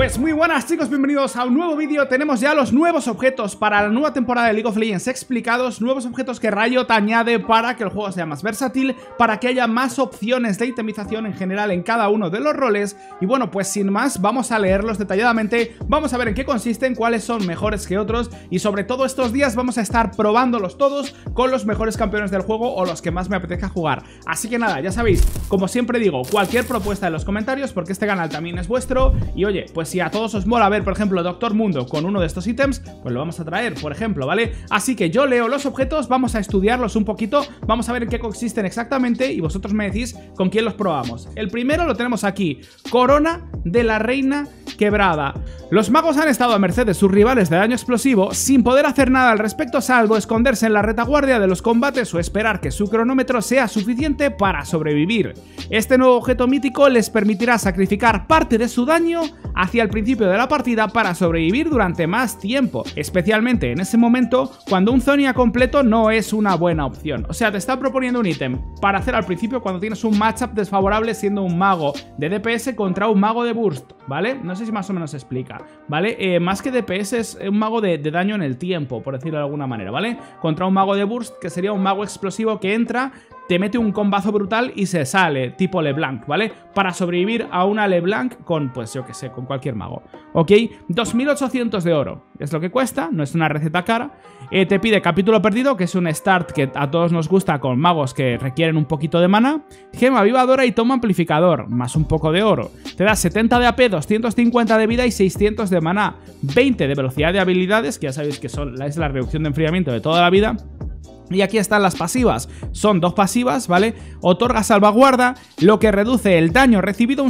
Pues muy buenas chicos, bienvenidos a un nuevo vídeo. Tenemos ya los nuevos objetos para la nueva temporada de League of Legends explicados. Nuevos objetos que Riot añade para que el juego sea más versátil, para que haya más opciones de itemización en general en cada uno de los roles. Y bueno, pues sin más, vamos a leerlos detalladamente. Vamos a ver en qué consisten, cuáles son mejores que otros. Y sobre todo estos días vamos a estar probándolos todos con los mejores campeones del juego o los que más me apetezca jugar. Así que nada, ya sabéis, como siempre digo, cualquier propuesta en los comentarios porque este canal también es vuestro. Y oye, pues si a todos os mola ver, por ejemplo, Doctor Mundo con uno de estos ítems, pues lo vamos a traer, por ejemplo, ¿vale? Así que yo leo los objetos, vamos a estudiarlos un poquito, vamos a ver en qué consisten exactamente y vosotros me decís con quién los probamos. El primero lo tenemos aquí, Corona de la Reina Quebrada. Los magos han estado a merced de sus rivales de daño explosivo sin poder hacer nada al respecto salvo esconderse en la retaguardia de los combates o esperar que su cronómetro sea suficiente para sobrevivir. Este nuevo objeto mítico les permitirá sacrificar parte de su daño hacia el principio de la partida para sobrevivir durante más tiempo, especialmente en ese momento cuando un Zonia completo no es una buena opción. O sea, te está proponiendo un ítem para hacer al principio cuando tienes un matchup desfavorable siendo un mago de DPS contra un mago de burst, ¿vale? No sé si más o menos se explica, ¿vale? Más que DPS es un mago de daño en el tiempo, por decirlo de alguna manera, ¿vale? Contra un mago de burst, que sería un mago explosivo que entra, te mete un combazo brutal y se sale, tipo LeBlanc, ¿vale? Para sobrevivir a una LeBlanc con, pues yo que sé, con cualquier mago, ¿ok? 2800 de oro es lo que cuesta, no es una receta cara. Te pide Capítulo Perdido, que es un start que a todos nos gusta con magos que requieren un poquito de mana. Gema Avivadora y Toma Amplificador, más un poco de oro. Te da 70 de AP, 250 de vida y 600 de mana. 20 de velocidad de habilidades, que ya sabéis que es la reducción de enfriamiento de toda la vida. Y aquí están las pasivas, son dos pasivas, ¿vale? Otorga salvaguarda, lo que reduce el daño recibido un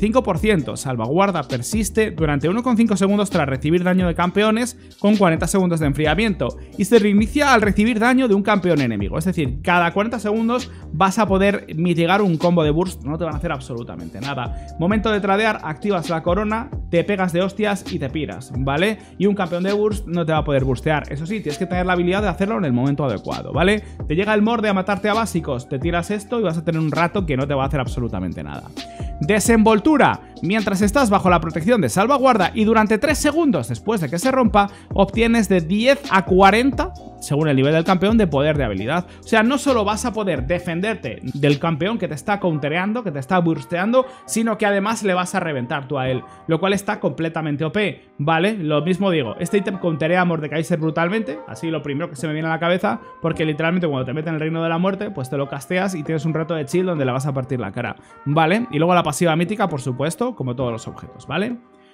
75%. Salvaguarda persiste durante 1,5 segundos tras recibir daño de campeones con 40 segundos de enfriamiento. Y se reinicia al recibir daño de un campeón enemigo. Es decir, cada 40 segundos vas a poder mitigar un combo de burst, no te van a hacer absolutamente nada. Momento de tradear, activas la corona, te pegas de hostias y te piras, ¿vale? Y un campeón de burst no te va a poder burstear. Eso sí, tienes que tener la habilidad de hacerlo en el momento adecuado, ¿vale? Te llega el morde a matarte a básicos, te tiras esto y vas a tener un rato que no te va a hacer absolutamente nada. Desenvoltura. Mientras estás bajo la protección de salvaguarda y durante 3 segundos después de que se rompa, obtienes de 10 a 40, según el nivel del campeón, de poder de habilidad. O sea, no solo vas a poder defenderte del campeón que te está countereando, que te está bursteando, sino que además le vas a reventar tú a él, lo cual está completamente OP, ¿vale? Lo mismo digo, este ítem counterea a Mordekaiser brutalmente, así lo primero que se me viene a la cabeza, porque literalmente cuando te meten en el reino de la muerte, pues te lo casteas y tienes un reto de chill donde le vas a partir la cara, ¿vale? Y luego la pasiva mítica, por supuesto, como todos los objetos, ¿vale?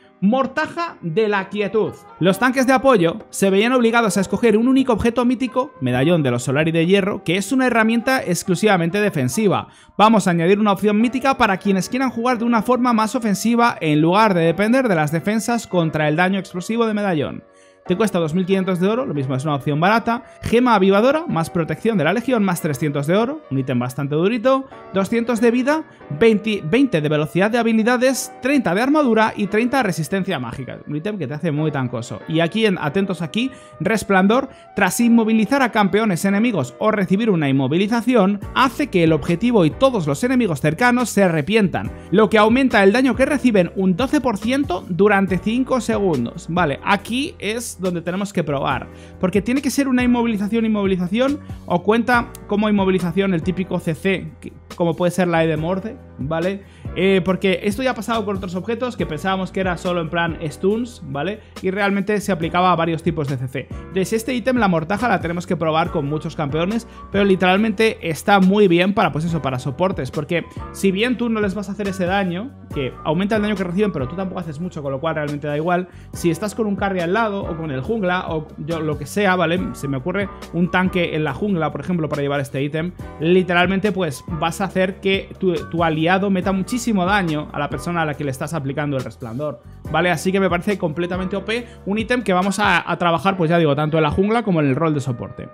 Mortaja de la Quietud. Los tanques de apoyo se veían obligados a escoger un único objeto mítico, medallón de los Solari de hierro, que es una herramienta exclusivamente defensiva. Vamos a añadir una opción mítica para quienes quieran jugar de una forma más ofensiva en lugar de depender de las defensas contra el daño explosivo de medallón. Te cuesta 2500 de oro, lo mismo es una opción barata. Gema Avivadora, más protección de la legión, más 300 de oro, un ítem bastante durito. 200 de vida, 20 de velocidad de habilidades, 30 de armadura y 30 de resistencia mágica. Un ítem que te hace muy tancoso. Y aquí, atentos aquí, Resplandor, tras inmovilizar a campeones enemigos o recibir una inmovilización, hace que el objetivo y todos los enemigos cercanos se arrepientan, lo que aumenta el daño que reciben un 12% durante 5 segundos. Vale, aquí es donde tenemos que probar, porque tiene que ser una inmovilización o cuenta como inmovilización el típico CC, como puede ser la E de Morde, ¿vale? Porque esto ya ha pasado con otros objetos que pensábamos que era solo en plan stuns, ¿vale? Y realmente se aplicaba a varios tipos de CC. Entonces este ítem, la mortaja, la tenemos que probar con muchos campeones, pero literalmente está muy bien para, pues eso, para soportes, porque si bien tú no les vas a hacer ese daño, que aumenta el daño que reciben, pero tú tampoco haces mucho, con lo cual realmente da igual, si estás con un carry al lado o con el jungla o yo lo que sea, ¿vale? Se me ocurre un tanque en la jungla, por ejemplo, para llevar este ítem, literalmente pues vas a hacer que tu aliado meta muchísimo daño a la persona a la que le estás aplicando el resplandor, ¿vale? Así que me parece completamente OP, un ítem que vamos a trabajar, pues ya digo, tanto en la jungla como en el rol de soporte.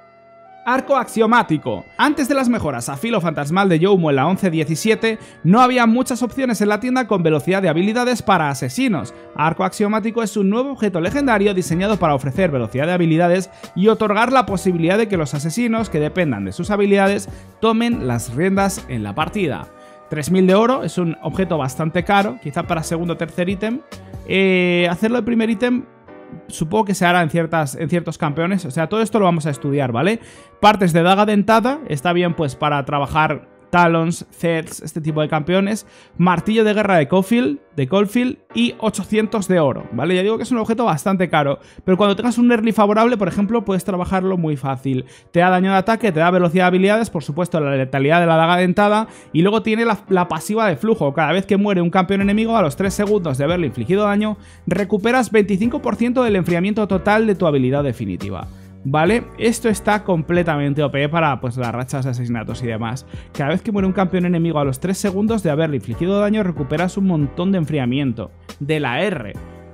Arco axiomático. Antes de las mejoras a filo fantasmal de Youmo en la 11.17, no había muchas opciones en la tienda con velocidad de habilidades para asesinos. Arco axiomático es un nuevo objeto legendario diseñado para ofrecer velocidad de habilidades y otorgar la posibilidad de que los asesinos que dependan de sus habilidades tomen las riendas en la partida. 3000 de oro, es un objeto bastante caro, quizá para segundo o tercer ítem. Hacerlo de primer ítem supongo que se hará en ciertos campeones, o sea, todo esto lo vamos a estudiar, ¿vale? Partes de daga dentada, está bien pues para trabajar Talons, Zeds, este tipo de campeones. Martillo de guerra de Caulfield y 800 de oro, ¿vale? Ya digo que es un objeto bastante caro, pero cuando tengas un early favorable, por ejemplo, puedes trabajarlo muy fácil. Te da daño de ataque, te da velocidad de habilidades, por supuesto la letalidad de la daga dentada, y luego tiene la pasiva de flujo. Cada vez que muere un campeón enemigo, a los 3 segundos de haberle infligido daño, recuperas 25% del enfriamiento total de tu habilidad definitiva. ¿Vale? Esto está completamente OP para pues las rachas de asesinatos y demás. Cada vez que muere un campeón enemigo a los 3 segundos de haberle infligido daño, recuperas un montón de enfriamiento de la R.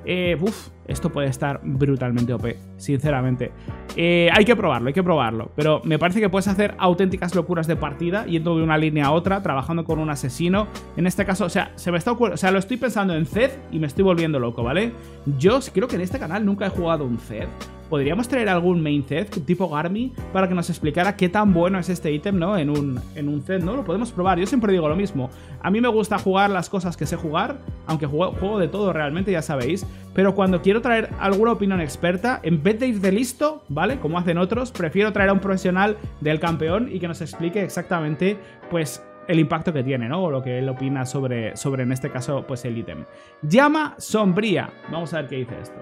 Esto puede estar brutalmente OP, sinceramente. Hay que probarlo, pero me parece que puedes hacer auténticas locuras de partida yendo de una línea a otra, trabajando con un asesino. En este caso, o sea, lo estoy pensando en Zed y me estoy volviendo loco, ¿vale? Yo creo que en este canal nunca he jugado un Zed. Podríamos traer algún main Zed tipo Garmy para que nos explicara qué tan bueno es este ítem, ¿no? En un Zed, ¿no? Lo podemos probar. Yo siempre digo lo mismo. A mí me gusta jugar las cosas que sé jugar, aunque juego de todo realmente, ya sabéis. Pero cuando quiero traer alguna opinión experta, en vez de ir de listo, ¿vale? Como hacen otros, prefiero traer a un profesional del campeón y que nos explique exactamente, pues, el impacto que tiene, ¿no? O lo que él opina sobre en este caso, pues, el ítem. Llama sombría. Vamos a ver qué dice esto.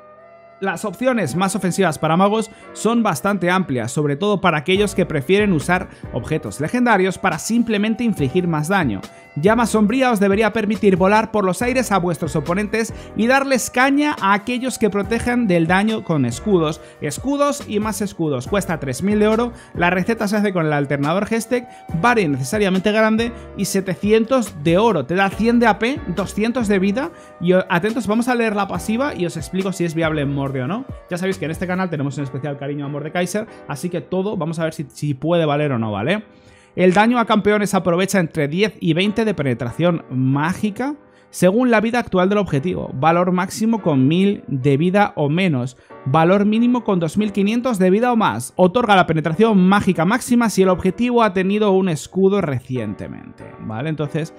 Las opciones más ofensivas para magos son bastante amplias, sobre todo para aquellos que prefieren usar objetos legendarios para simplemente infligir más daño. Llama sombría os debería permitir volar por los aires a vuestros oponentes y darles caña a aquellos que protejan del daño con escudos. Escudos y más escudos. Cuesta 3000 de oro, la receta se hace con el alternador Hextech, varia innecesariamente grande y 700 de oro. Te da 100 de AP, 200 de vida y atentos, vamos a leer la pasiva y os explico si es viable en Morde o no. Ya sabéis que en este canal tenemos un especial cariño a Mordekaiser, así que todo vamos a ver si puede valer o no, ¿vale? El daño a campeones aprovecha entre 10 y 20 de penetración mágica según la vida actual del objetivo. Valor máximo con 1000 de vida o menos. Valor mínimo con 2500 de vida o más. Otorga la penetración mágica máxima si el objetivo ha tenido un escudo recientemente, ¿vale? Entonces,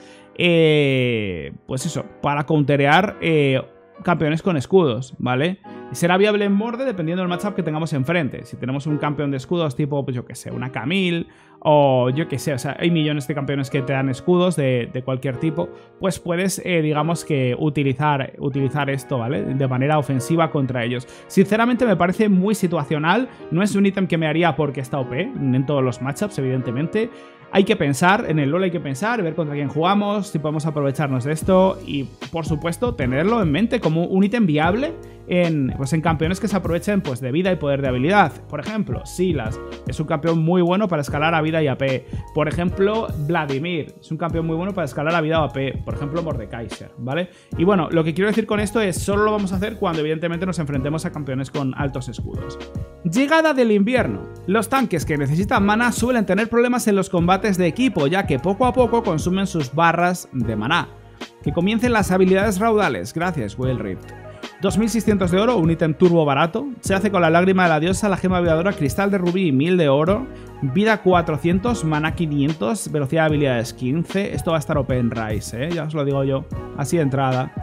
pues eso, para counterear campeones con escudos, ¿vale? Será viable en Morde dependiendo del matchup que tengamos enfrente. Si tenemos un campeón de escudos tipo, pues yo que sé, una Camille o yo que sé, o sea, hay millones de campeones que te dan escudos de cualquier tipo, pues puedes, digamos que utilizar esto, ¿vale? De manera ofensiva contra ellos. Sinceramente me parece muy situacional, no es un ítem que me haría porque está OP en todos los matchups, evidentemente. Hay que pensar, en el LoL hay que pensar, ver contra quién jugamos, si podemos aprovecharnos de esto y, por supuesto, tenerlo en mente como un ítem viable en campeones que se aprovechen pues, de vida y poder de habilidad. Por ejemplo, Silas es un campeón muy bueno para escalar a vida y AP. Por ejemplo, Vladimir es un campeón muy bueno para escalar a vida o AP. Por ejemplo, Mordekaiser, ¿vale? Y bueno, lo que quiero decir con esto es solo lo vamos a hacer cuando evidentemente nos enfrentemos a campeones con altos escudos. Llegada del invierno. Los tanques que necesitan mana suelen tener problemas en los combates de equipo, ya que poco a poco consumen sus barras de maná. Que comiencen las habilidades raudales. Gracias, Will Rift. 2600 de oro, un ítem turbo barato. Se hace con la lágrima de la diosa, la gema aviadora, cristal de rubí y 1000 de oro. Vida 400, mana 500, velocidad de habilidades 15. Esto va a estar OP en Rise, ya os lo digo yo. Así de entrada.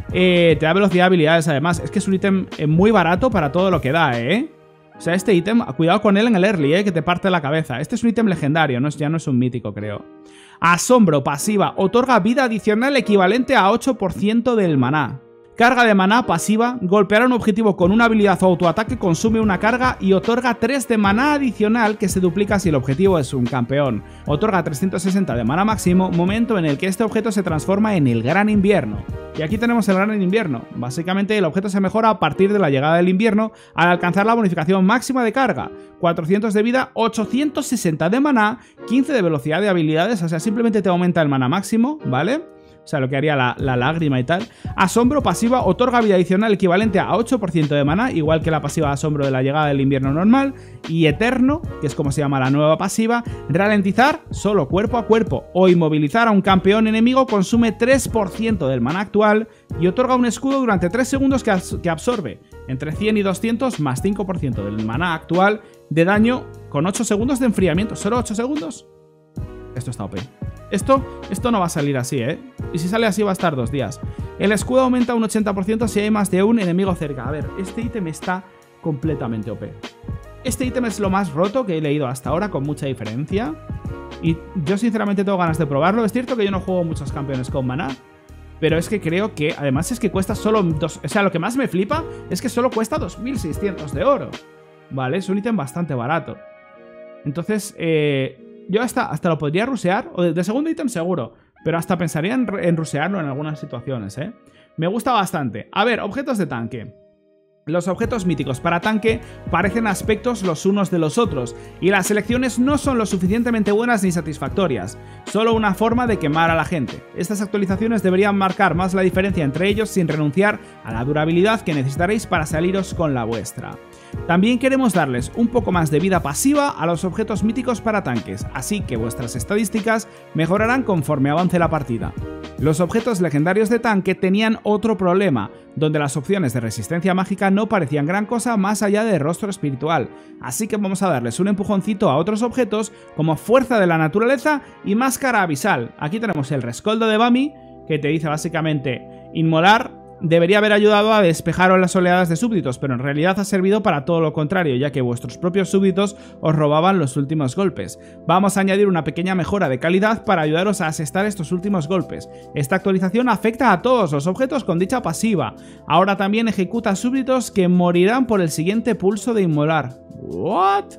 Te da velocidad de habilidades además. Es que es un ítem muy barato para todo lo que da, O sea, este ítem, cuidado con él en el early, que te parte la cabeza. Este es un ítem legendario, ya no es un mítico, creo. Asombro, pasiva, otorga vida adicional equivalente a 8% del maná. Carga de maná pasiva, golpear a un objetivo con una habilidad o autoataque consume una carga y otorga 3 de maná adicional que se duplica si el objetivo es un campeón. Otorga 360 de maná máximo, momento en el que este objeto se transforma en el Gran Invierno. Y aquí tenemos el Gran Invierno. Básicamente el objeto se mejora a partir de la llegada del invierno al alcanzar la bonificación máxima de carga. 400 de vida, 860 de maná, 15 de velocidad de habilidades, o sea, simplemente te aumenta el maná máximo, ¿vale? O sea, lo que haría la lágrima y tal. Asombro pasiva otorga vida adicional equivalente a 8% de maná, igual que la pasiva de asombro de la llegada del invierno normal. Y eterno, que es como se llama la nueva pasiva, ralentizar solo cuerpo a cuerpo o inmovilizar a un campeón enemigo consume 3% del maná actual y otorga un escudo durante 3 segundos que absorbe entre 100 y 200 más 5% del maná actual de daño con 8 segundos de enfriamiento. ¿Solo 8 segundos? Esto está OP. Esto no va a salir así, ¿eh? Y si sale así va a estar 2 días. El escudo aumenta un 80% si hay más de un enemigo cerca. A ver, este ítem está completamente OP. Este ítem es lo más roto que he leído hasta ahora, con mucha diferencia. Y yo sinceramente tengo ganas de probarlo. Es cierto que yo no juego muchos campeones con maná, pero es que creo que, además es que cuesta solo 2... O sea, lo que más me flipa es que solo cuesta 2600 de oro. Vale, es un ítem bastante barato. Entonces, yo hasta lo podría rusear, o de segundo ítem seguro, pero hasta pensaría en rusearlo en algunas situaciones, ¿eh? Me gusta bastante. A ver, objetos de tanque. Los objetos míticos para tanque parecen aspectos los unos de los otros, y las selecciones no son lo suficientemente buenas ni satisfactorias, solo una forma de quemar a la gente. Estas actualizaciones deberían marcar más la diferencia entre ellos sin renunciar a la durabilidad que necesitaréis para saliros con la vuestra. También queremos darles un poco más de vida pasiva a los objetos míticos para tanques, así que vuestras estadísticas mejorarán conforme avance la partida. Los objetos legendarios de tanque tenían otro problema, donde las opciones de resistencia mágica no parecían gran cosa más allá de rostro espiritual, así que vamos a darles un empujoncito a otros objetos como fuerza de la naturaleza y máscara abisal. Aquí tenemos el rescoldo de Bami, que te dice básicamente: inmolar debería haber ayudado a despejar las oleadas de súbditos, pero en realidad ha servido para todo lo contrario, ya que vuestros propios súbditos os robaban los últimos golpes. Vamos a añadir una pequeña mejora de calidad para ayudaros a asestar estos últimos golpes. Esta actualización afecta a todos los objetos con dicha pasiva. Ahora también ejecuta súbditos que morirán por el siguiente pulso de inmolar. ¿What?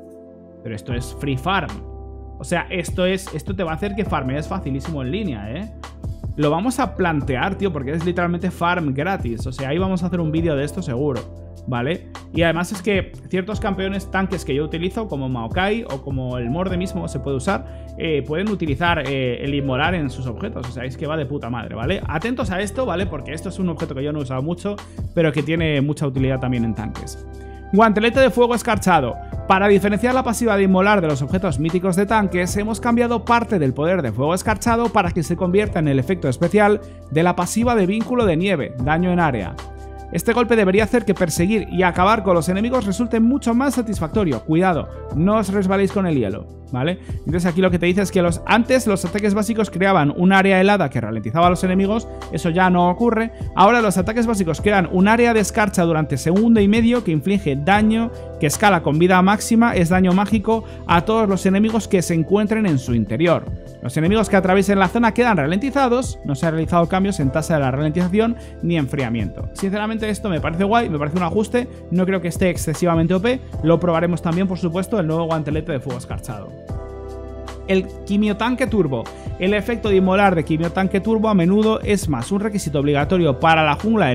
Pero esto es free farm. O sea, esto te va a hacer que farmees facilísimo en línea, ¿eh? Lo vamos a plantear, tío, porque es literalmente farm gratis. O sea, ahí vamos a hacer un vídeo de esto seguro, ¿vale? Y además es que ciertos campeones tanques que yo utilizo, como Maokai o como el Morde mismo se puede usar, pueden utilizar el inmolar en sus objetos. O sea, es que va de puta madre, ¿vale? Atentos a esto, ¿vale? Porque esto es un objeto que yo no he usado mucho, pero que tiene mucha utilidad también en tanques. Guantelete de fuego escarchado. Para diferenciar la pasiva de inmolar de los objetos míticos de tanques, hemos cambiado parte del poder de fuego escarchado para que se convierta en el efecto especial de la pasiva de vínculo de nieve, daño en área. Este golpe debería hacer que perseguir y acabar con los enemigos resulte mucho más satisfactorio. Cuidado, no os resbaléis con el hielo, ¿vale? Entonces aquí lo que te dice es que antes los ataques básicos creaban un área helada que ralentizaba a los enemigos. Eso ya no ocurre. Ahora los ataques básicos crean un área de escarcha durante segundo y medio que inflige daño que escala con vida máxima, es daño mágico a todos los enemigos que se encuentren en su interior. Los enemigos que atraviesen la zona quedan ralentizados, no se han realizado cambios en tasa de la ralentización ni enfriamiento. Sinceramente esto me parece guay, me parece un ajuste, no creo que esté excesivamente OP, lo probaremos también por supuesto el nuevo guantelete de fuego escarchado. El quimiotanque turbo. El efecto de inmolar de quimiotanque turbo a menudo es más un requisito obligatorio para la jungla en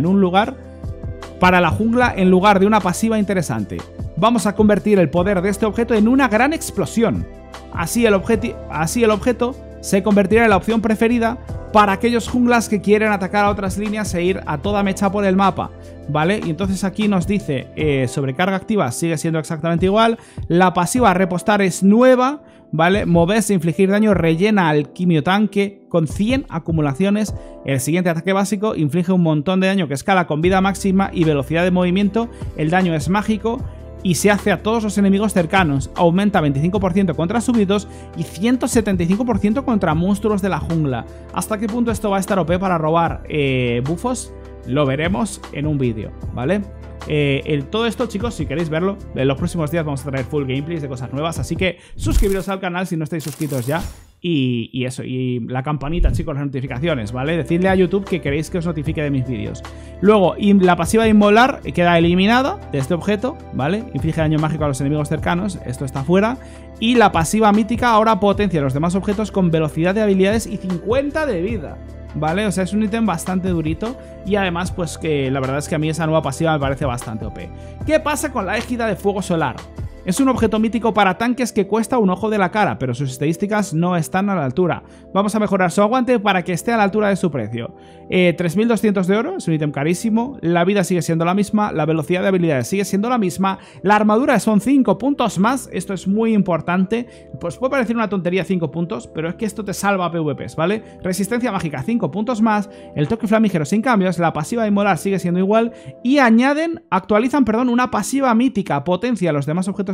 lugar de una pasiva interesante. Vamos a convertir el poder de este objeto en una gran explosión. Así el objeto se convertirá en la opción preferida para aquellos junglas que quieren atacar a otras líneas e ir a toda mecha por el mapa, ¿vale? Y entonces aquí nos dice, sobrecarga activa sigue siendo exactamente igual, la pasiva repostar es nueva, ¿vale? Moverse e infligir daño rellena al quimiotanque con 100 acumulaciones. El siguiente ataque básico inflige un montón de daño que escala con vida máxima y velocidad de movimiento, el daño es mágico y se hace a todos los enemigos cercanos, aumenta 25% contra súbditos y 175% contra monstruos de la jungla. ¿Hasta qué punto esto va a estar OP para robar bufos? Lo veremos en un vídeo, ¿vale? Todo esto, chicos, si queréis verlo, en los próximos días vamos a traer full gameplays de cosas nuevas, así que suscribiros al canal si no estáis suscritos ya. Y eso, y la campanita, chicos, las notificaciones, ¿vale? Decidle a YouTube que queréis que os notifique de mis vídeos. Luego, la pasiva de inmolar queda eliminada de este objeto, ¿vale? Inflige daño mágico a los enemigos cercanos, esto está fuera. Y la pasiva mítica ahora potencia a los demás objetos con velocidad de habilidades y 50 de vida, ¿vale? O sea, es un ítem bastante durito y además, pues que la verdad es que a mí esa nueva pasiva me parece bastante OP. ¿Qué pasa con la égida de fuego solar? Es un objeto mítico para tanques que cuesta un ojo de la cara, pero sus estadísticas no están a la altura. Vamos a mejorar su aguante para que esté a la altura de su precio. 3200 de oro, es un ítem carísimo, la vida sigue siendo la misma, la velocidad de habilidades sigue siendo la misma, la armadura son 5 puntos más, esto es muy importante, pues puede parecer una tontería 5 puntos, pero es que esto te salva PvPs, ¿vale? Resistencia mágica 5 puntos más, el toque flamígero sin cambios, la pasiva de inmolar sigue siendo igual y actualizan una pasiva mítica, potencia a los demás objetos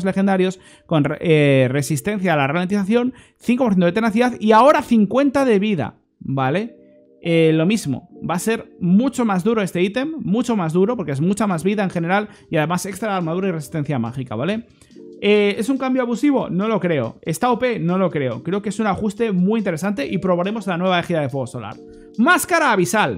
objetos legendarios con resistencia a la ralentización, 5% de tenacidad y ahora 50 de vida, ¿vale? Lo mismo, va a ser mucho más duro este ítem, mucho más duro porque es mucha más vida en general y además extra armadura y resistencia mágica, ¿vale? ¿Es un cambio abusivo? No lo creo. ¿Está OP? No lo creo. Creo que es un ajuste muy interesante y probaremos la nueva égida de fuego solar. Máscara abisal.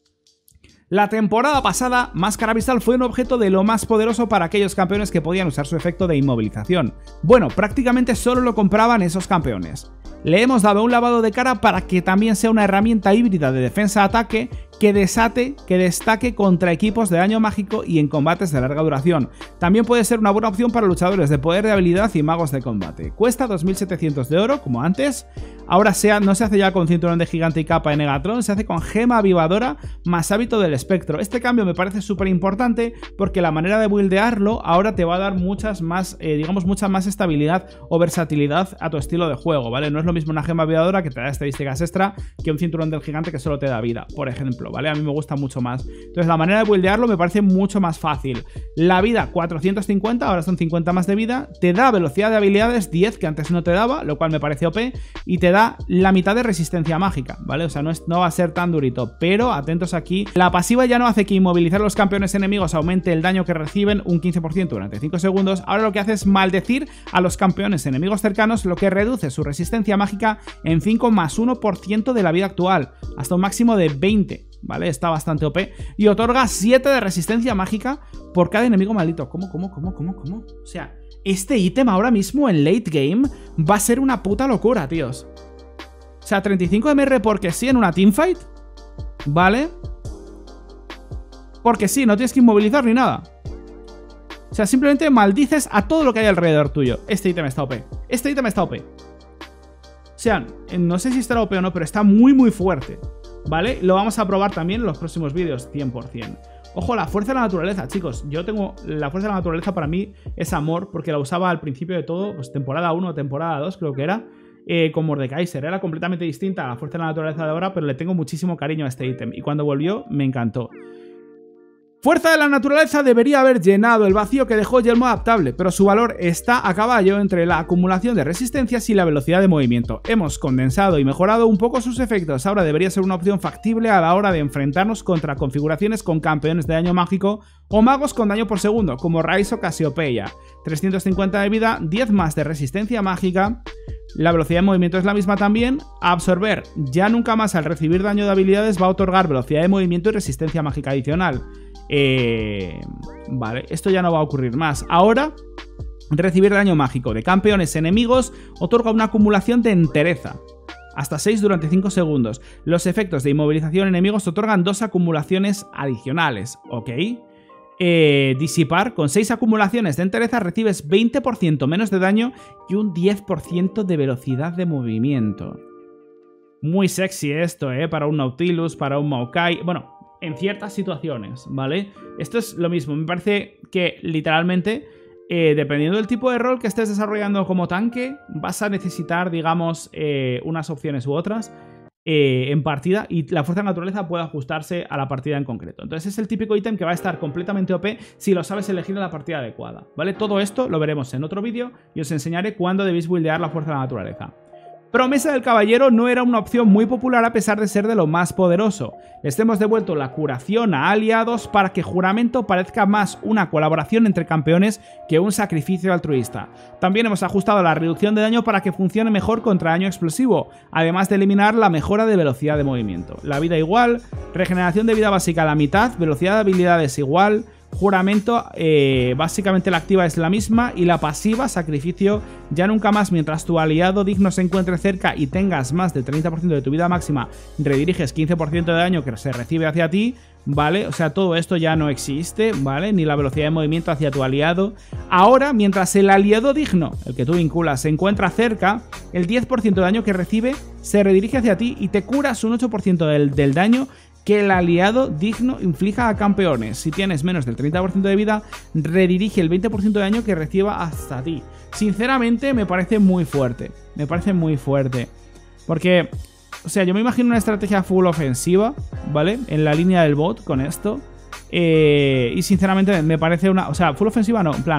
La temporada pasada, Máscara Abisal fue un objeto de lo más poderoso para aquellos campeones que podían usar su efecto de inmovilización. Bueno, prácticamente solo lo compraban esos campeones. Le hemos dado un lavado de cara para que también sea una herramienta híbrida de defensa-ataque que destaque contra equipos de daño mágico y en combates de larga duración. También puede ser una buena opción para luchadores de poder de habilidad y magos de combate. Cuesta 2700 de oro, como antes. Ahora no se hace ya con cinturón de gigante y capa de Negatron, se hace con gema avivadora más hábito del espectro. Este cambio me parece súper importante porque la manera de buildearlo ahora te va a dar mucha más estabilidad o versatilidad a tu estilo de juego, ¿vale? No es lo mismo una gema avivadora que te da estadísticas extra que un cinturón del gigante que solo te da vida, por ejemplo, ¿vale? A mí me gusta mucho más. Entonces la manera de buildearlo me parece mucho más fácil. La vida 450, ahora son 50 más de vida, te da velocidad de habilidades 10 que antes no te daba, lo cual me parece OP, y te da la mitad de resistencia mágica, ¿vale? O sea, no va a ser tan durito, pero atentos aquí, la pasiva ya no hace que inmovilizar a los campeones enemigos aumente el daño que reciben un 15% durante 5 segundos, ahora lo que hace es maldecir a los campeones enemigos cercanos, lo que reduce su resistencia mágica en 5 más 1% de la vida actual, hasta un máximo de 20, ¿vale? Está bastante OP, y otorga 7 de resistencia mágica por cada enemigo maldito. ¿Cómo? O sea, este ítem ahora mismo en late game va a ser una puta locura, tíos. O sea, 35 MR porque sí en una teamfight, ¿vale? Porque sí, no tienes que inmovilizar ni nada. O sea, simplemente maldices a todo lo que hay alrededor tuyo. Este ítem está OP. Este ítem está OP. O sea, no sé si estará OP o no, pero está muy muy fuerte, ¿vale? Lo vamos a probar también en los próximos vídeos, 100%. Ojo, la fuerza de la naturaleza, chicos. Yo tengo la fuerza de la naturaleza, para mí es amor, porque la usaba al principio de todo, pues temporada 1 o temporada 2 creo que era, con Mordekaiser. Era completamente distinta a la fuerza de la naturaleza de ahora, pero le tengo muchísimo cariño a este ítem. Y cuando volvió, me encantó. Fuerza de la naturaleza debería haber llenado el vacío que dejó Yelmo adaptable, pero su valor está a caballo entre la acumulación de resistencias y la velocidad de movimiento. Hemos condensado y mejorado un poco sus efectos, ahora debería ser una opción factible a la hora de enfrentarnos contra configuraciones con campeones de daño mágico o magos con daño por segundo, como Raiz o Casiopeia. 350 de vida, 10 más de resistencia mágica. La velocidad de movimiento es la misma también. Absorber, ya nunca más al recibir daño de habilidades va a otorgar velocidad de movimiento y resistencia mágica adicional. Vale, esto ya no va a ocurrir más. Ahora, recibir daño mágico de campeones enemigos otorga una acumulación de entereza, hasta 6 durante 5 segundos. Los efectos de inmovilización enemigos otorgan 2 acumulaciones adicionales, ¿ok? Disipar, con 6 acumulaciones de entereza recibes 20% menos de daño y un 10% de velocidad de movimiento. Muy sexy esto, para un Nautilus, para un Maokai, bueno, en ciertas situaciones, ¿vale? Esto es lo mismo, me parece que literalmente, dependiendo del tipo de rol que estés desarrollando como tanque, vas a necesitar, digamos, unas opciones u otras en partida, y la fuerza de naturaleza puede ajustarse a la partida en concreto. Entonces es el típico ítem que va a estar completamente OP si lo sabes elegir en la partida adecuada, ¿vale? Todo esto lo veremos en otro vídeo y os enseñaré cuándo debéis buildear la fuerza de la naturaleza. Promesa del Caballero no era una opción muy popular a pesar de ser de lo más poderoso. Les hemos devuelto la curación a aliados para que Juramento parezca más una colaboración entre campeones que un sacrificio altruista. También hemos ajustado la reducción de daño para que funcione mejor contra daño explosivo, además de eliminar la mejora de velocidad de movimiento. La vida igual, regeneración de vida básica a la mitad, velocidad de habilidades igual. Juramento, básicamente la activa es la misma, y la pasiva, sacrificio, ya nunca más mientras tu aliado digno se encuentre cerca y tengas más del 30% de tu vida máxima, rediriges 15% de daño que se recibe hacia ti, ¿vale? O sea, todo esto ya no existe, ¿vale? Ni la velocidad de movimiento hacia tu aliado. Ahora, mientras el aliado digno, el que tú vinculas, se encuentra cerca, el 10% de daño que recibe se redirige hacia ti y te curas un 8% del daño que el aliado digno inflija a campeones. Si tienes menos del 30% de vida, redirige el 20% de daño que reciba hasta ti. Sinceramente, me parece muy fuerte. Me parece muy fuerte. Porque, o sea, yo me imagino una estrategia full ofensiva, ¿vale? En la línea del bot con esto. Y sinceramente me parece una... O sea, full ofensiva no, en plan...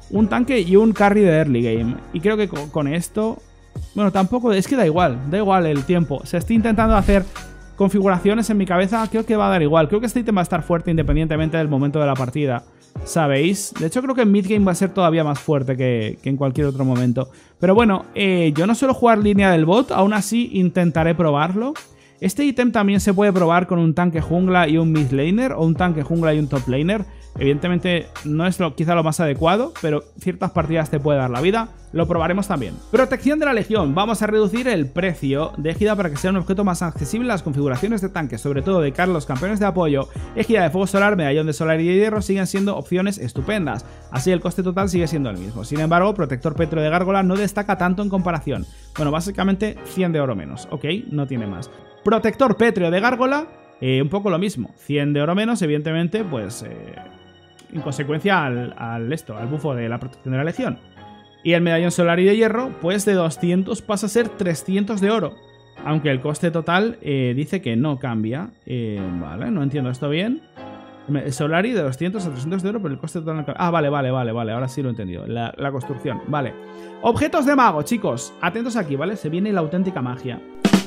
un tanque y un carry de early game. Y creo que con esto... Bueno, tampoco... Es que da igual el tiempo. Se estoy intentando hacer configuraciones en mi cabeza, creo que va a dar igual. Creo que este ítem va a estar fuerte independientemente del momento de la partida, ¿sabéis? De hecho, creo que en midgame va a ser todavía más fuerte que en cualquier otro momento. Pero bueno, yo no suelo jugar línea del bot, aún así intentaré probarlo. Este ítem también se puede probar con un tanque jungla y un mid laner, o un tanque jungla y un top laner. Evidentemente no es quizá lo más adecuado, pero ciertas partidas te puede dar la vida. Lo probaremos también. Protección de la Legión. Vamos a reducir el precio de Égida para que sea un objeto más accesible. Las configuraciones de tanques, sobre todo de cara a los campeones de apoyo, Égida de fuego solar, medallón de solar y de hierro, siguen siendo opciones estupendas. Así el coste total sigue siendo el mismo. Sin embargo, Protector Pétreo de Gárgola no destaca tanto en comparación. Bueno, básicamente 100 de oro menos, ¿ok? No tiene más. Protector Pétreo de Gárgola, un poco lo mismo. 100 de oro menos, evidentemente, pues... en consecuencia al bufo de la protección de la Legión. Y el medallón solar y de hierro, pues de 200 pasa a ser 300 de oro. Aunque el coste total dice que no cambia. Vale, no entiendo esto bien. Solari de 200 a 300 de oro, pero el coste total no cambia. Ah, vale, ahora sí lo he entendido. La construcción, vale. Objetos de mago, chicos. Atentos aquí, ¿vale? Se viene la auténtica magia.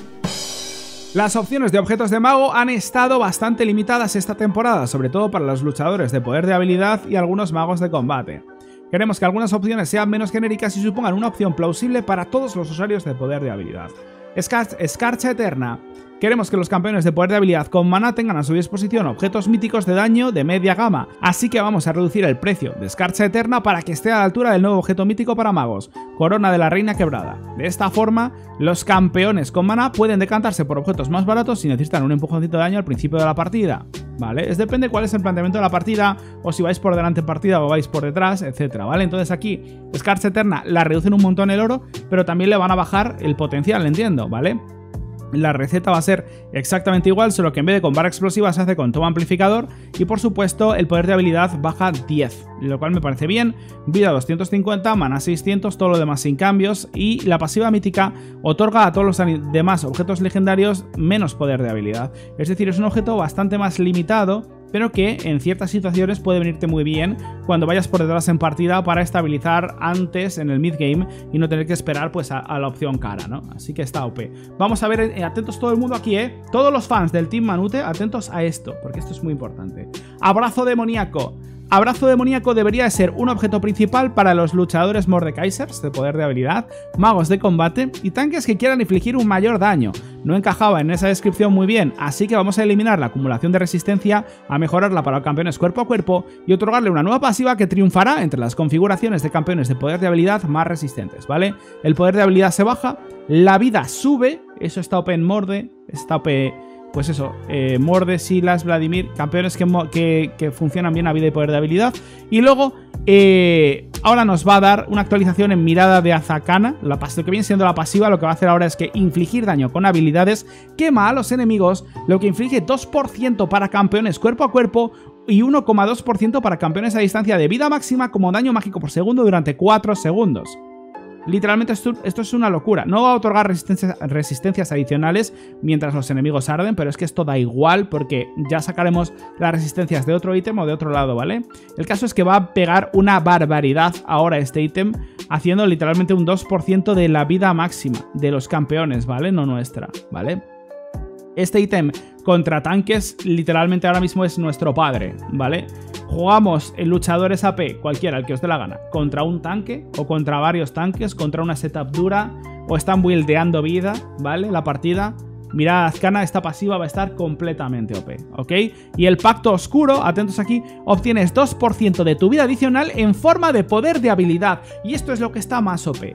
Las opciones de objetos de mago han estado bastante limitadas esta temporada, sobre todo para los luchadores de poder de habilidad y algunos magos de combate. Queremos que algunas opciones sean menos genéricas y supongan una opción plausible para todos los usuarios de poder de habilidad. Escarcha Eterna. Queremos que los campeones de poder de habilidad con mana tengan a su disposición objetos míticos de daño de media gama, así que vamos a reducir el precio de Escarcha Eterna para que esté a la altura del nuevo objeto mítico para magos, Corona de la Reina Quebrada. De esta forma, los campeones con mana pueden decantarse por objetos más baratos si necesitan un empujoncito de daño al principio de la partida, ¿vale? Depende cuál es el planteamiento de la partida, o si vais por delante en partida o vais por detrás, etcétera, ¿vale? Entonces aquí, Escarcha Eterna la reducen un montón el oro, pero también le van a bajar el potencial, entiendo, ¿vale? La receta va a ser exactamente igual, solo que en vez de con barra explosiva se hace con toma amplificador y por supuesto el poder de habilidad baja 10, lo cual me parece bien. Vida 250, mana 600, todo lo demás sin cambios y la pasiva mítica otorga a todos los demás objetos legendarios menos poder de habilidad. Es decir, es un objeto bastante más limitado, pero que en ciertas situaciones puede venirte muy bien cuando vayas por detrás en partida para estabilizar antes en el mid-game y no tener que esperar pues a la opción cara, ¿no? Así que está OP. Vamos a ver, atentos todo el mundo aquí, todos los fans del Team Manute, atentos a esto, porque esto es muy importante. Abrazo demoníaco. Abrazo demoníaco debería de ser un objeto principal para los luchadores Mordekaisers de poder de habilidad, magos de combate y tanques que quieran infligir un mayor daño. No encajaba en esa descripción muy bien, así que vamos a eliminar la acumulación de resistencia, a mejorarla para campeones cuerpo a cuerpo y otorgarle una nueva pasiva que triunfará entre las configuraciones de campeones de poder de habilidad más resistentes, ¿vale? El poder de habilidad se baja, la vida sube, eso está OP en Morde, está OP... Pues eso, Morde, Silas, Vladimir, campeones que funcionan bien a vida y poder de habilidad. Y luego, ahora nos va a dar una actualización en mirada de Azakana. Lo que viene siendo la pasiva, lo que va a hacer ahora es que infligir daño con habilidades quema a los enemigos, lo que inflige 2% para campeones cuerpo a cuerpo y 1,2% para campeones a distancia de vida máxima como daño mágico por segundo durante 4 segundos. Literalmente esto es una locura. No va a otorgar resistencias adicionales mientras los enemigos arden, pero es que esto da igual porque ya sacaremos las resistencias de otro ítem o de otro lado, ¿vale? El caso es que va a pegar una barbaridad ahora este ítem, haciendo literalmente un 2% de la vida máxima de los campeones, ¿vale? No nuestra, ¿vale? Este ítem contra tanques literalmente ahora mismo es nuestro padre, ¿vale? Jugamos en luchadores AP, cualquiera, el que os dé la gana, contra un tanque o contra varios tanques, contra una setup dura o están buildeando vida, ¿vale? La partida. Mirad, Azkana, esta pasiva va a estar completamente OP, ¿ok? Y el Pacto Oscuro, atentos aquí, obtienes 2% de tu vida adicional en forma de poder de habilidad. Y esto es lo que está más OP,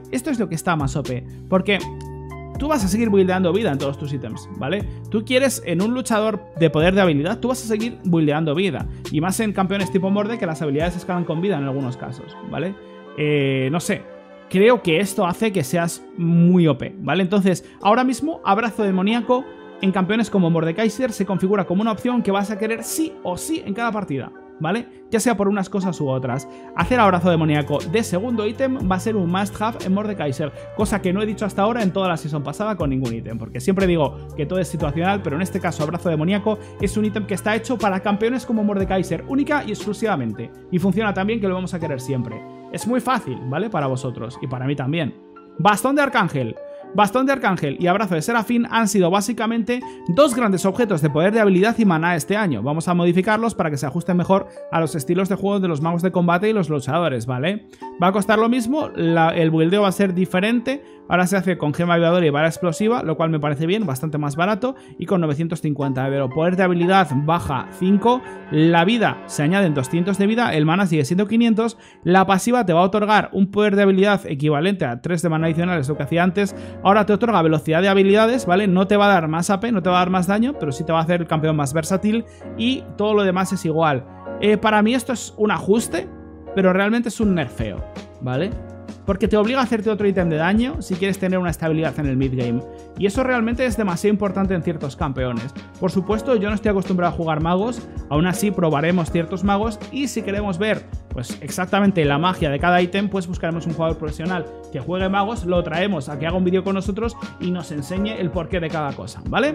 porque... tú vas a seguir buildeando vida en todos tus ítems, ¿vale? Tú quieres en un luchador de poder de habilidad, tú vas a seguir buildeando vida. Y más en campeones tipo Morde, que las habilidades escalan con vida en algunos casos, ¿vale? No sé, creo que esto hace que seas muy OP, ¿vale? Entonces, ahora mismo, Abrazo Demoníaco en campeones como Mordekaiser se configura como una opción que vas a querer sí o sí en cada partida, ¿vale? Ya sea por unas cosas u otras. Hacer Abrazo Demoníaco de segundo ítem va a ser un must have en Mordekaiser, cosa que no he dicho hasta ahora en toda la season pasada con ningún ítem, porque siempre digo que todo es situacional, pero en este caso Abrazo Demoníaco es un ítem que está hecho para campeones como Mordekaiser, única y exclusivamente, y funciona tan bien que lo vamos a querer siempre. Es muy fácil, ¿vale? Para vosotros y para mí también. Bastón de Arcángel. Bastón de Arcángel y Abrazo de Serafín han sido básicamente dos grandes objetos de poder de habilidad y maná este año. Vamos a modificarlos para que se ajusten mejor a los estilos de juego de los magos de combate y los luchadores, ¿vale? Va a costar lo mismo, el buildeo va a ser diferente. Ahora se hace con gema avivadora y vara explosiva, lo cual me parece bien, bastante más barato, y con 950 de oro. Poder de habilidad baja 5, la vida se añaden 200 de vida, el mana sigue siendo 500, la pasiva te va a otorgar un poder de habilidad equivalente a 3 de mana adicionales, lo que hacía antes. Ahora te otorga velocidad de habilidades, ¿vale? No te va a dar más AP, no te va a dar más daño, pero sí te va a hacer el campeón más versátil y todo lo demás es igual. Para mí esto es un ajuste, pero realmente es un nerfeo, ¿vale? Porque te obliga a hacerte otro ítem de daño si quieres tener una estabilidad en el midgame. Y eso realmente es demasiado importante en ciertos campeones. Por supuesto, yo no estoy acostumbrado a jugar magos, aún así probaremos ciertos magos y si queremos ver pues exactamente la magia de cada ítem, pues buscaremos un jugador profesional que juegue magos, lo traemos a que haga un vídeo con nosotros y nos enseñe el porqué de cada cosa, ¿vale?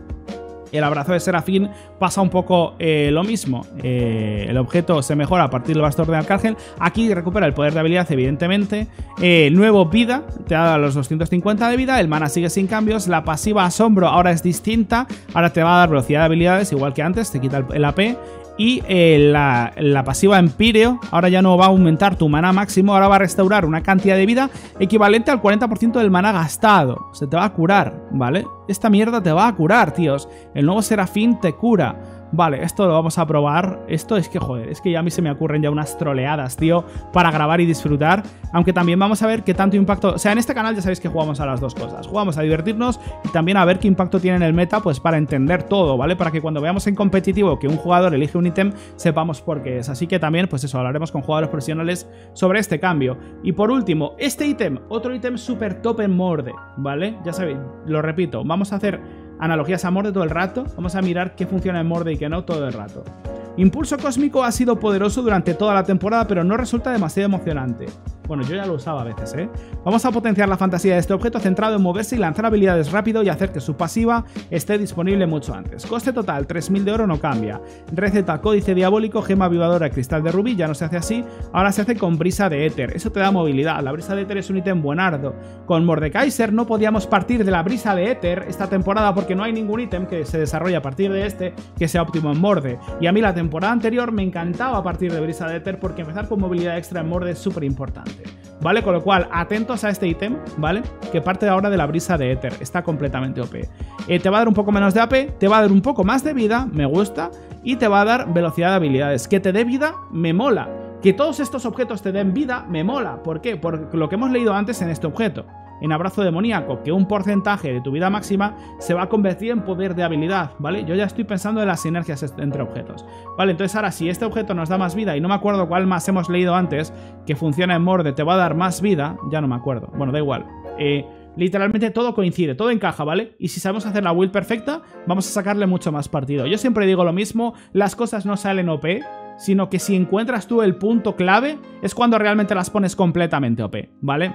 El Abrazo de Serafín pasa un poco lo mismo. El objeto se mejora a partir del Bastón de Arcángel. Aquí recupera el poder de habilidad, evidentemente. Nuevo vida, te da los 250 de vida. El mana sigue sin cambios. La pasiva Asombro ahora es distinta. Ahora te va a dar velocidad de habilidades, igual que antes, te quita el AP. Y la pasiva Empíreo ahora ya no va a aumentar tu maná máximo, ahora va a restaurar una cantidad de vida equivalente al 40% del maná gastado. Se te va a curar, ¿vale? Esta mierda te va a curar, tíos. El nuevo Serafín te cura. Vale, esto lo vamos a probar. Esto es que, joder, es que ya a mí se me ocurren ya unas troleadas, tío, para grabar y disfrutar. Aunque también vamos a ver qué tanto impacto... O sea, en este canal ya sabéis que jugamos a las dos cosas. Jugamos a divertirnos y también a ver qué impacto tiene en el meta, pues para entender todo, ¿vale? Para que cuando veamos en competitivo que un jugador elige un ítem, sepamos por qué es. Así que también, pues eso, hablaremos con jugadores profesionales sobre este cambio. Y por último, este ítem, otro ítem súper top en Morde, ¿vale? Ya sabéis, lo repito, vamos a hacer analogías a Morde todo el rato. Vamos a mirar qué funciona en Morde y qué no todo el rato. Impulso Cósmico ha sido poderoso durante toda la temporada, pero no resulta demasiado emocionante. Bueno, yo ya lo usaba a veces, ¿eh? Vamos a potenciar la fantasía de este objeto centrado en moverse y lanzar habilidades rápido y hacer que su pasiva esté disponible mucho antes. Coste total, 3000 de oro no cambia. Receta, códice diabólico, gema avivadora, cristal de rubí, ya no se hace así. Ahora se hace con brisa de éter. Eso te da movilidad. La brisa de éter es un ítem buenardo. Con Mordekaiser no podíamos partir de la brisa de éter esta temporada porque no hay ningún ítem que se desarrolle a partir de este que sea óptimo en Morde. Y a mí la temporada anterior me encantaba partir de brisa de éter porque empezar con movilidad extra en Morde es súper importante. ¿Vale? Con lo cual, atentos a este ítem, ¿vale? Que parte ahora de la brisa de éter. Está completamente OP. Te va a dar un poco menos de AP, te va a dar un poco más de vida, me gusta, y te va a dar velocidad de habilidades. Que te dé vida, me mola. Que todos estos objetos te den vida, me mola. ¿Por qué? Por lo que hemos leído antes en este objeto. En Abrazo Demoníaco, que un porcentaje de tu vida máxima se va a convertir en poder de habilidad, ¿vale? Yo ya estoy pensando en las sinergias entre objetos, ¿vale? Entonces ahora, si este objeto nos da más vida, y no me acuerdo cuál más hemos leído antes, que funciona en Morde, te va a dar más vida, ya no me acuerdo, bueno, da igual. Literalmente todo coincide, todo encaja, ¿vale? Y si sabemos hacer la build perfecta, vamos a sacarle mucho más partido. Yo siempre digo lo mismo, las cosas no salen OP, sino que si encuentras tú el punto clave, es cuando realmente las pones completamente OP, ¿vale?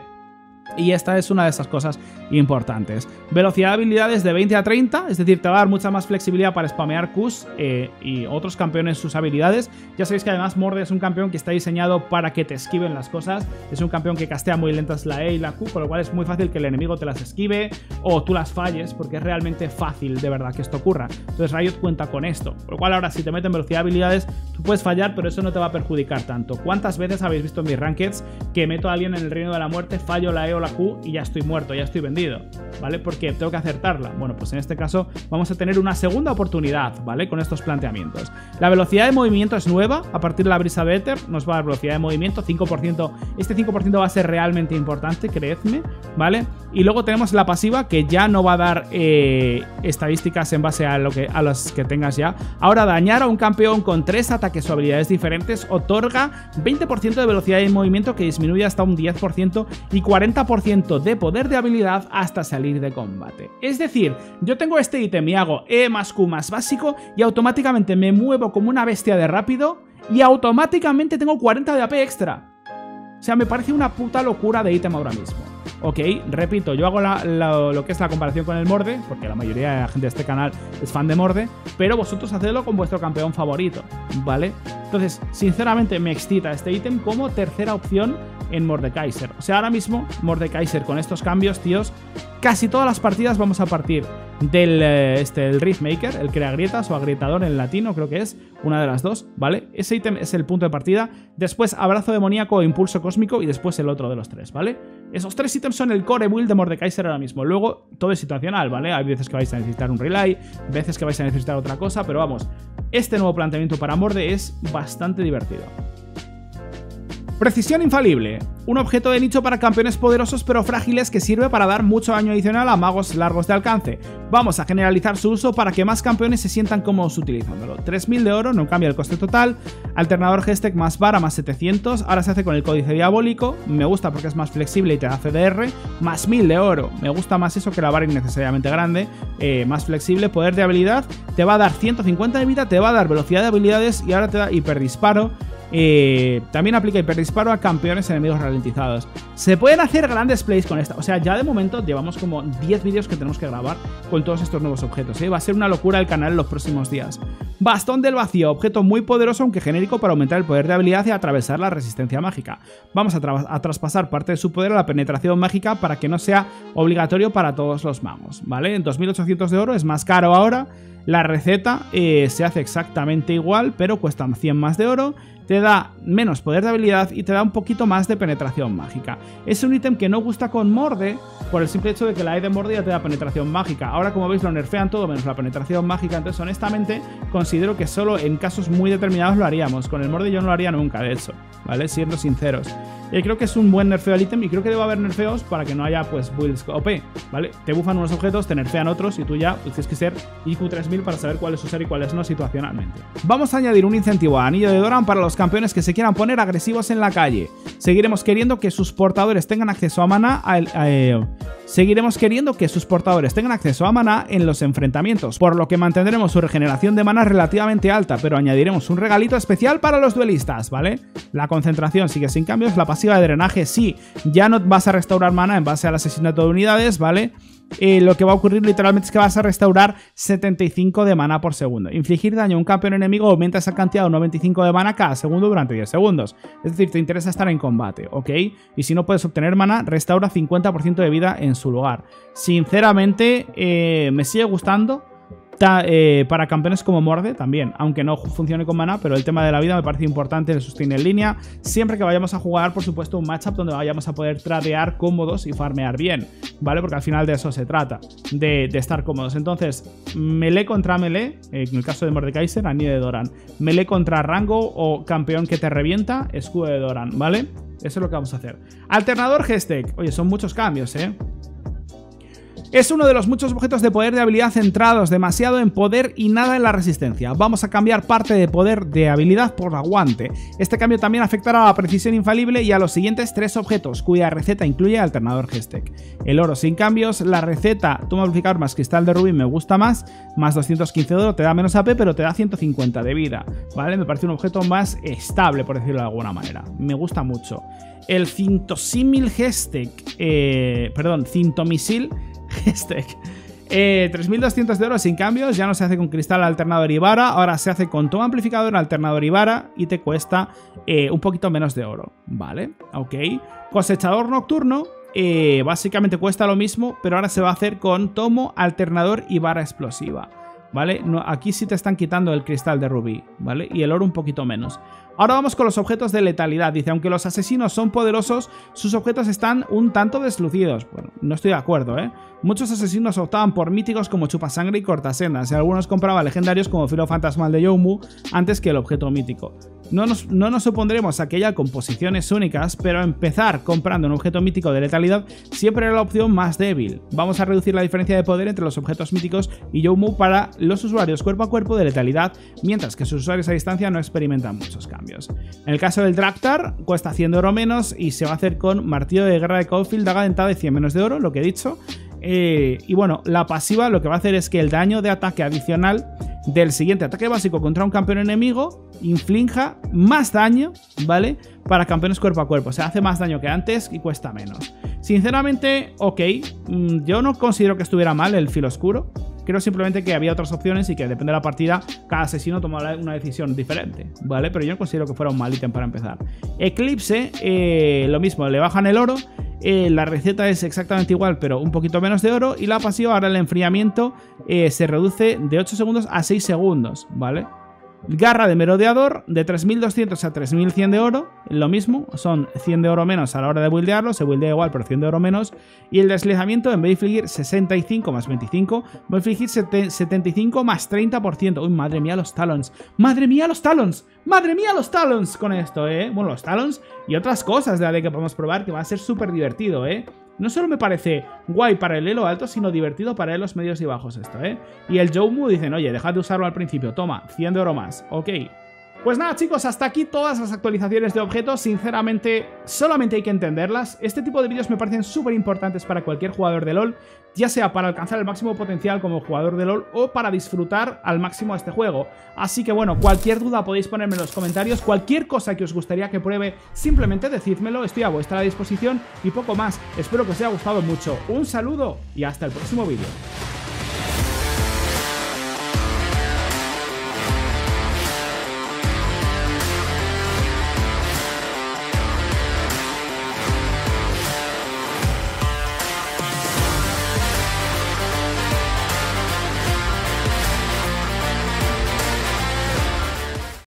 Y esta es una de esas cosas importantes. Velocidad de habilidades de 20 a 30, es decir, te va a dar mucha más flexibilidad para spamear Qs y otros campeones sus habilidades. Ya sabéis que además Morde es un campeón que está diseñado para que te esquiven las cosas. Es un campeón que castea muy lentas la E y la Q, con lo cual es muy fácil que el enemigo te las esquive o tú las falles, porque es realmente fácil de verdad que esto ocurra. Entonces Riot cuenta con esto, con lo cual ahora si te meten velocidad de habilidades, tú puedes fallar, pero eso no te va a perjudicar tanto. ¿Cuántas veces habéis visto en mis rankeds que meto a alguien en el reino de la muerte, fallo la E o la Q y ya estoy muerto, ya estoy vendido, ¿vale? Porque tengo que acertarla. Bueno, pues en este caso vamos a tener una segunda oportunidad, ¿vale? Con estos planteamientos. La velocidad de movimiento es nueva, a partir de la brisa de éter nos va a dar velocidad de movimiento, 5%, este 5% va a ser realmente importante, creedme, ¿vale? Y luego tenemos la pasiva, que ya no va a dar estadísticas en base a las que tengas ya. Ahora, dañar a un campeón con 3 ataques o habilidades diferentes otorga 20% de velocidad de movimiento, que disminuye hasta un 10%, y 40% de poder de habilidad hasta salir de combate. Es decir, yo tengo este ítem y hago E más Q más básico y automáticamente me muevo como una bestia de rápido y automáticamente tengo 40 de AP extra. O sea, me parece una puta locura de ítem ahora mismo. Ok, repito, yo hago lo que es la comparación con el Morde, porque la mayoría de la gente de este canal es fan de Morde, pero vosotros hacedlo con vuestro campeón favorito, ¿vale? Entonces, sinceramente me excita este ítem como tercera opción en Mordekaiser. O sea, ahora mismo Mordekaiser con estos cambios, tíos, casi todas las partidas vamos a partir del el Riftmaker, el crea grietas o agrietador en latino, creo que es una de las dos, ¿vale? Ese ítem es el punto de partida, después abrazo demoníaco o impulso cósmico y después el otro de los tres, ¿vale? Esos tres ítems son el core build de Mordekaiser ahora mismo. Luego todo es situacional, ¿vale? Hay veces que vais a necesitar un relay, veces que vais a necesitar otra cosa, pero vamos, este nuevo planteamiento para Morde es bastante divertido. Precisión infalible. Un objeto de nicho para campeones poderosos pero frágiles que sirve para dar mucho daño adicional a magos largos de alcance. Vamos a generalizar su uso para que más campeones se sientan cómodos utilizándolo. 3000 de oro, no cambia el coste total. Alternador Gestek más vara más 700. Ahora se hace con el códice diabólico. Me gusta porque es más flexible y te da CDR. Más 1000 de oro. Me gusta más eso que la vara innecesariamente grande. Más flexible. Poder de habilidad. Te va a dar 150 de vida. Te va a dar velocidad de habilidades. Y ahora te da hiperdisparo. También aplica hiperdisparo a campeones enemigos ralentizados. Se pueden hacer grandes plays con esta. O sea, ya de momento llevamos como 10 vídeos que tenemos que grabar con todos estos nuevos objetos, ¿eh? Va a ser una locura el canal en los próximos días. Bastón del vacío, objeto muy poderoso aunque genérico para aumentar el poder de habilidad y atravesar la resistencia mágica. Vamos a traspasar parte de su poder a la penetración mágica para que no sea obligatorio para todos los magos, ¿vale? En 2800 de oro es más caro ahora. La receta se hace exactamente igual, pero cuesta 100 más de oro. Te da menos poder de habilidad y te da un poquito más de penetración mágica. Es un ítem que no gusta con Morde por el simple hecho de que la E de Morde ya te da penetración mágica. Ahora, como veis, lo nerfean todo menos la penetración mágica. Entonces, honestamente, considero que solo en casos muy determinados lo haríamos. Con el Morde yo no lo haría nunca, de hecho, ¿vale? Siendo sinceros. Creo que es un buen nerfeo al ítem y creo que debe haber nerfeos para que no haya, pues, builds OP, ¿vale? Te bufan unos objetos, te nerfean otros y tú ya pues, tienes que ser IQ 3000 para saber cuáles usar y cuáles no situacionalmente. Vamos a añadir un incentivo a Anillo de Doran para los campeones que se quieran poner agresivos en la calle. Seguiremos queriendo que sus portadores tengan acceso a maná en los enfrentamientos, por lo que mantendremos su regeneración de maná relativamente alta, pero añadiremos un regalito especial para los duelistas, ¿vale? La concentración sigue sin cambios, la pasiva de drenaje sí, ya no vas a restaurar maná en base al asesinato de unidades, ¿vale? Lo que va a ocurrir literalmente es que vas a restaurar 75 de maná por segundo. Infligir daño a un campeón enemigo aumenta esa cantidad a 95 de maná cada segundo durante 10 segundos. Es decir, te interesa estar en combate, ¿ok? Y si no puedes obtener maná, restaura 50% de vida en su lugar. Sinceramente, me sigue gustando. Para campeones como Morde también, aunque no funcione con maná, pero el tema de la vida me parece importante, el sustain en línea, siempre que vayamos a jugar, por supuesto, un matchup donde vayamos a poder tradear cómodos y farmear bien, ¿vale? Porque al final de eso se trata, de estar cómodos. Entonces, melee contra melee, en el caso de Mordekaiser, Anillo de Doran, melee contra rango o campeón que te revienta, escudo de Doran, ¿vale? Eso es lo que vamos a hacer. Alternador Gestek, oye, son muchos cambios, ¿eh? Es uno de los muchos objetos de poder de habilidad centrados demasiado en poder y nada en la resistencia. Vamos a cambiar parte de poder de habilidad por aguante. Este cambio también afectará a la precisión infalible y a los siguientes 3 objetos, cuya receta incluye alternador Gestek. El oro sin cambios, la receta toma amplificador más cristal de rubí me gusta más 215 de oro, te da menos AP pero te da 150 de vida, ¿vale? Me parece un objeto más estable, por decirlo de alguna manera. Me gusta mucho. El Cintomisil Gestek. 3200 de oro sin cambios, ya no se hace con cristal alternador y vara, ahora se hace con toma amplificador, alternador y vara y te cuesta un poquito menos de oro, ¿vale? Ok. Cosechador nocturno, básicamente cuesta lo mismo, pero ahora se va a hacer con tomo, alternador y vara explosiva, ¿vale? No, aquí sí te están quitando el cristal de rubí, ¿vale? Y el oro un poquito menos. Ahora vamos con los objetos de letalidad. Dice, aunque los asesinos son poderosos, sus objetos están un tanto deslucidos. Bueno, no estoy de acuerdo, ¿eh? Muchos asesinos optaban por míticos como Chupasangre y Cortasendas, y algunos compraban legendarios como Filo Fantasmal de Youmuuu antes que el objeto mítico. No nos opondremos a que haya composiciones únicas, pero empezar comprando un objeto mítico de letalidad siempre era la opción más débil. Vamos a reducir la diferencia de poder entre los objetos míticos y Youmuuu para los usuarios cuerpo a cuerpo de letalidad, mientras que sus usuarios a distancia no experimentan muchos cambios. En el caso del Draktar, cuesta 100 de oro menos y se va a hacer con Martillo de Guerra de Caulfield, daga dentada de 100 menos de oro, lo que he dicho. Y bueno, la pasiva lo que va a hacer es que el daño de ataque adicional del siguiente ataque básico contra un campeón enemigo inflinja más daño, ¿vale? Para campeones cuerpo a cuerpo, o sea, hace más daño que antes y cuesta menos. Sinceramente, ok, yo no considero que estuviera mal el filo oscuro. Creo simplemente que había otras opciones y que depende de la partida, cada asesino tomaba una decisión diferente, ¿vale? Pero yo no considero que fuera un mal ítem para empezar. Eclipse, lo mismo, le bajan el oro. La receta es exactamente igual, pero un poquito menos de oro. Y la pasiva, ahora el enfriamiento se reduce de 8 segundos a 6 segundos, ¿vale? Garra de merodeador, de 3200 a 3100 de oro, lo mismo, son 100 de oro menos a la hora de buildearlo, se buildea igual, pero 100 de oro menos. Y el deslizamiento, en vez de infligir 65 más 25, va a infligir 75 más 30%. Uy, madre mía los talons, madre mía los talons, madre mía los talons con esto, Bueno, los talons y otras cosas de AD que podemos probar, que va a ser súper divertido, No solo me parece guay para el elo alto, sino divertido para elos medios y bajos esto, Y el Joumu dicen, oye, dejad de usarlo al principio, toma, 100 de oro más, ok. Pues nada, chicos, hasta aquí todas las actualizaciones de objetos. Sinceramente, solamente hay que entenderlas. Este tipo de vídeos me parecen súper importantes para cualquier jugador de LoL, ya sea para alcanzar el máximo potencial como jugador de LoL o para disfrutar al máximo este juego. Así que bueno, cualquier duda podéis ponerme en los comentarios, cualquier cosa que os gustaría que pruebe, simplemente decídmelo, estoy a vuestra disposición y poco más. Espero que os haya gustado mucho. Un saludo y hasta el próximo vídeo.